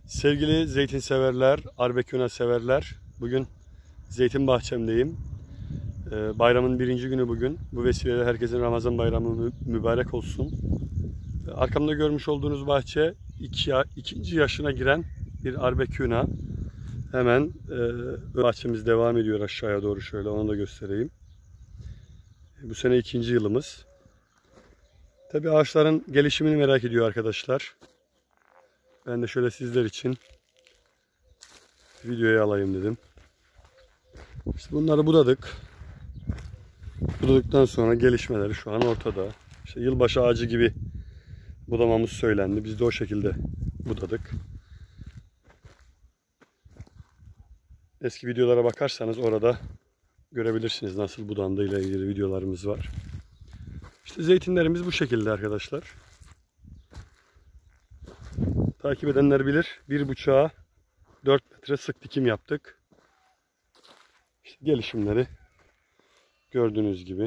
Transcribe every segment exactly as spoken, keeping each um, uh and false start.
Sevgili zeytin severler, arbeküna severler, bugün zeytin bahçemdeyim. Ee, bayramın birinci günü bugün. Bu vesileyle herkesin Ramazan bayramı mübarek olsun. Arkamda görmüş olduğunuz bahçe iki, ikinci yaşına giren bir arbeküna. Hemen e, bahçemiz devam ediyor aşağıya doğru, şöyle onu da göstereyim. Bu sene ikinci yılımız. Tabii ağaçların gelişimini merak ediyor arkadaşlar. Ben de şöyle sizler için videoya alayım dedim. İşte bunları budadık. Budadıktan sonra gelişmeleri şu an ortada. İşte yılbaşı ağacı gibi budamamız söylendi. Biz de o şekilde budadık. Eski videolara bakarsanız orada görebilirsiniz nasıl budandığı ile ilgili videolarımız var. İşte zeytinlerimiz bu şekilde arkadaşlar. Takip edenler bilir. Bir buçuğa dört metre sık dikim yaptık. İşte gelişimleri gördüğünüz gibi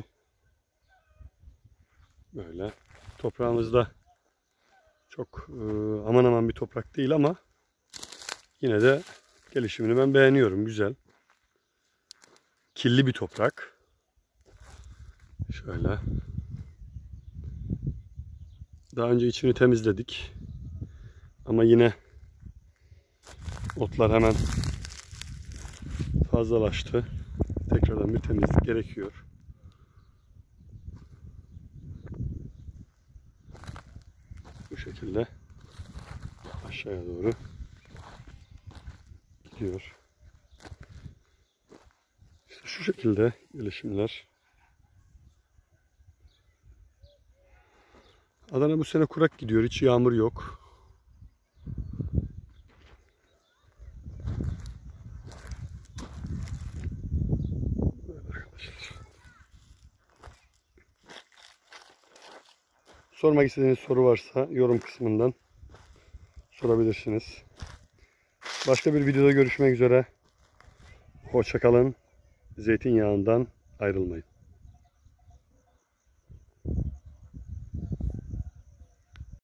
böyle. Toprağımızda çok e, aman aman bir toprak değil ama yine de gelişimini ben beğeniyorum. Güzel. Killi bir toprak. Şöyle. Daha önce içini temizledik. Ama yine otlar hemen fazlalaştı. Tekrardan bir temizlik gerekiyor. Bu şekilde aşağıya doğru gidiyor. İşte şu şekilde gelişimler. Adana bu sene kurak gidiyor. Hiç yağmur yok. Sormak istediğiniz soru varsa yorum kısmından sorabilirsiniz. Başka bir videoda görüşmek üzere. Hoşça kalın. Zeytinyağından ayrılmayın.